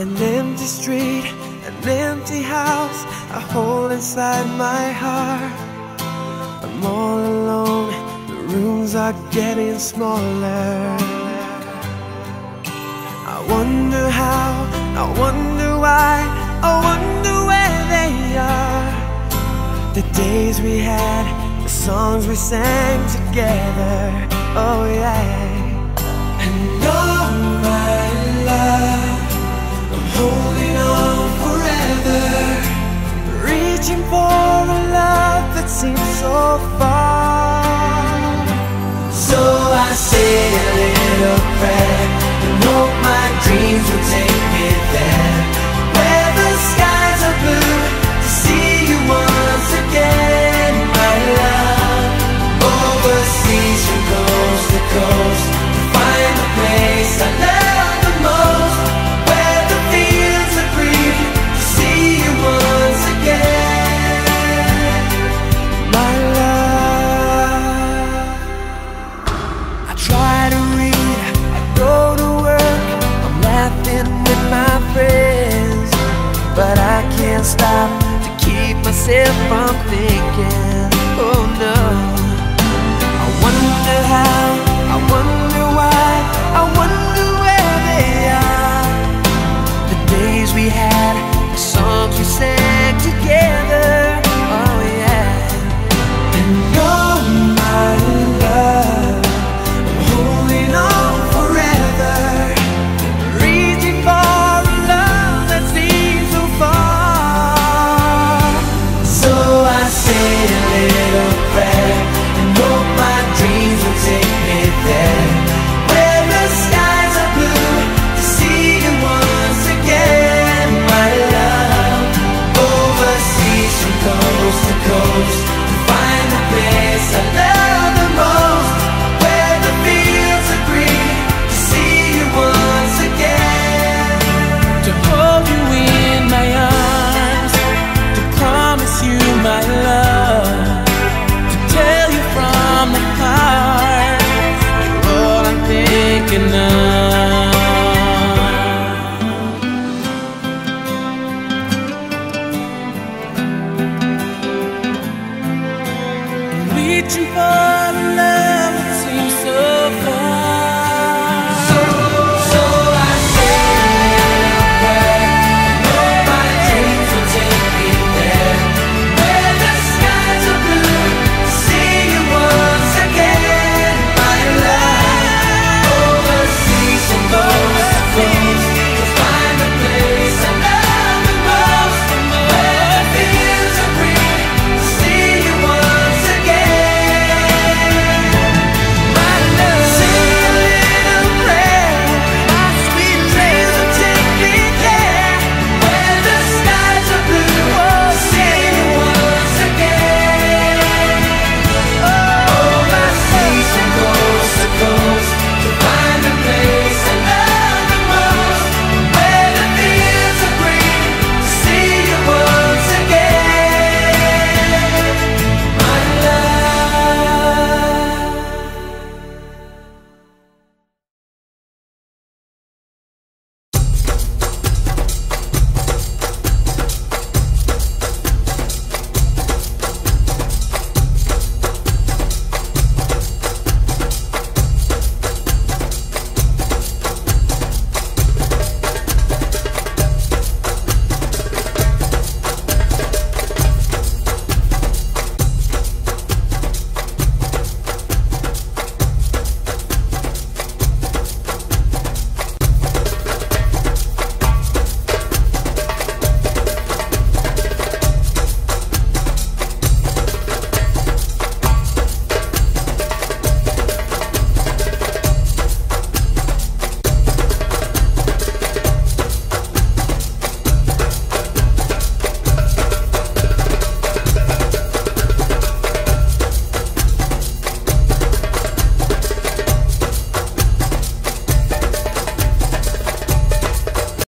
An empty street, an empty house, a hole inside my heart. I'm all alone, the rooms are getting smaller. I wonder how, I wonder why, I wonder where they are. The days we had, the songs we sang together, oh yeah. And oh my love, I'm holding on forever, reaching for a love that seems so far. So I say a little prayer and hope my dreams will take me there, where the skies are blue, to see you once again, my love. Overseas from coast to coast, to find the place I love the most, where the fields are green, to see you once again, my love. I try to read, I go to work, I'm laughing with my friends, but I can't stop to keep myself from thinking, oh no. I wonder how, I wonder why, I wonder where they are. The days we had, the songs we sang together, oh yeah. And oh my love, I'm holding on forever, reaching for a love that seems so far. So I say a little prayer and hope my dreams will take me there, where the skies are blue, to see you once again, my love. Overseas from coast to coast, to find the place I love the most, where the fields are green, to see you once again, to hold you in my arms, to promise you my love, to tell you from the heart, you're all I'm thinking of. Reaching for love